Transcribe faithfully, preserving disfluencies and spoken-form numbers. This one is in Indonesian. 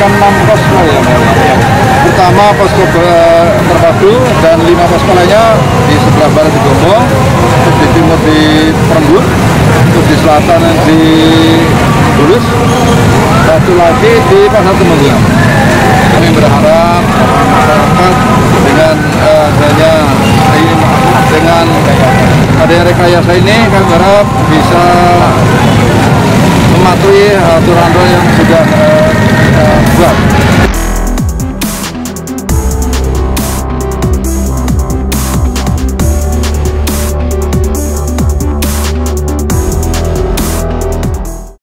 enam posko ya, pertama posko terpadu dan lima posko lainnya di sebelah barat di Gombong, terus di timur di Perembut, terus di selatan di Bulus, satu lagi di Pasar Temenggung. Kami berharap masyarakat dengan adanya uh, dengan adanya rekayasa ini, kami berharap bisa mematuhi aturan